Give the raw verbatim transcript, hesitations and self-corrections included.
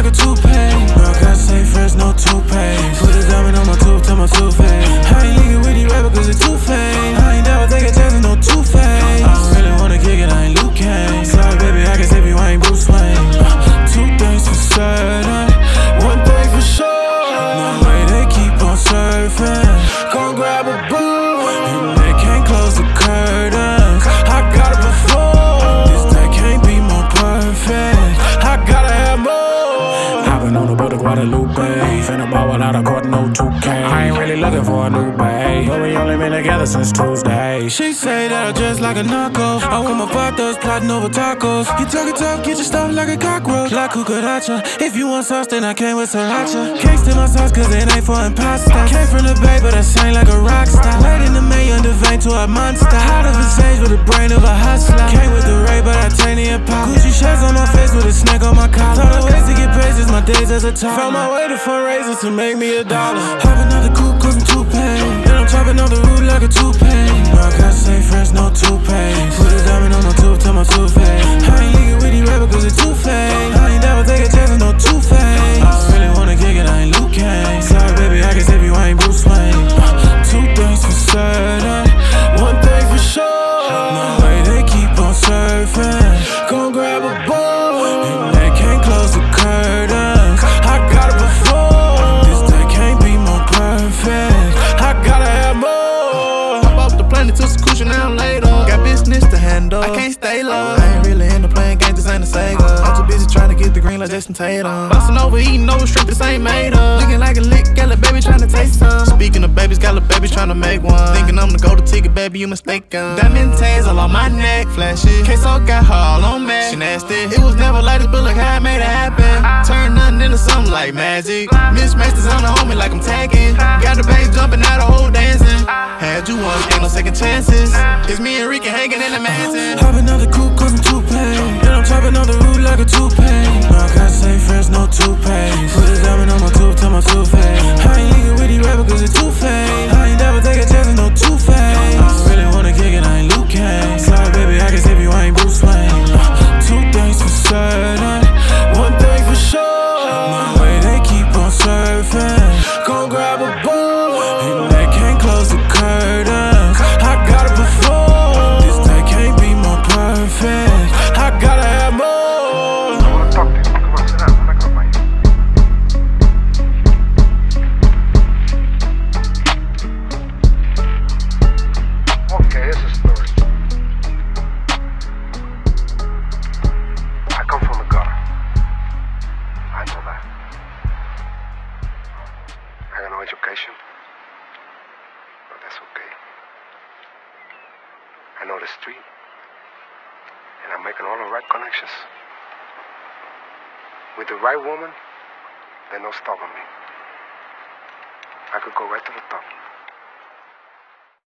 like a toupee. Girl, got safe first, no toupee. Put a diamond on my tooth, tell my tooth fade. I ain't leaking with these rappers cause it's too fake. I ain't never take a chance, no two-face. I don't really wanna kick it, I ain't Luke Kane. Sorry baby, I can save you, I ain't Bruce Wayne. Two things for certain, one thing for sure. No way they keep on surfing. Gon' grab a boot, and they can't close the curtains. I gotta perform, this day can't be more perfect. I gotta have more. Hopping on the boat to Guadalupe, finna ball without a court, no two K. I ain't really looking for a new bae, but we only been together since Tuesday. She say that I'm just like a knockoff. I want my vatos plotting over tacos. You talking tough, get your stuff like a cockroach. Like cucaracha, if you want sauce, then I came with sriracha. Can't steal my sauce cause it ain't for impasta. Came from the bay, but I sang like a rock star. Right in the May, under vein to a monster. Out of a sage with the brain of a hustler. Came with the Ray, but I titanium pop. Gucci shirts on my face with a snake on my collar. Thought of ways to get praises, my days as a top. Found my way to fundraisers to make me a dollar. Hopping out the coupe cause I'm too paid. And I'm chopping on the root like a toupee. I got safe first, no toupee. Put a diamond on my tooth, tell my tooth fade. I ain't leaking with these rappers cause it's too fake. I ain't never take a chance, no two-face. I really wanna kick it, I ain't Luke Kane. Sorry baby, I can save you, I ain't Bruce Wayne. Two things for certain, one thing for sure. No way they keep on surfing. Gon' grab a boat, and they can't close the curtains. I gotta perform, this day can't be more perfect. I gotta have more. Hop off the plane to seclusion, now I'm later. Got business to handle, I can't stay low. I ain't really into playing games, this ain't a Sega. I'm too busy trying to get the green like Jason Tatum. Bustin' over, eating over, strip, this ain't made up. Looking like a lick, got a baby trying to taste some. Speaking of babies, got a baby trying to make one. Thinking I'm the go-to ticket, baby, you mistaken. Diamond tags all on my neck, flashy. Queso got her all on me, she nasty. It was never like this, but look how I made it happen. Turn nothing into something like magic. Mismatched is on the homie like I'm tagging. Got the bass jumping out the whole dancing. Had you once, ain't no second chances. It's me and Ricky hanging in the mansion. Hopping out the coupe cause I'm too paid. And I'm chopping on the root like a toupee. I got safe first, no toupee. Put a diamond on my tooth, tell my tooth fade. I ain't leaking with these rappers cause it's too fake. I ain't never take a chance, no two-face. I really wanna kick it, I ain't Luke Kane. Sorry baby, I can save you, I ain't Bruce Wayne. Two things for certain, one thing for sure. No way they keep on surfing. Gon' grab a boat, and they can't close the curtains. I gotta perform, this day can't be more perfect. I gotta have more. I wanna talk to you. Come on, sit down. Come back up, mate. Okay, here's the story. I come from the gutter. I know that. I got no education, but that's okay. I know the street, and I'm making all the right connections. With the right woman, there's no stopping me. I could go right to the top.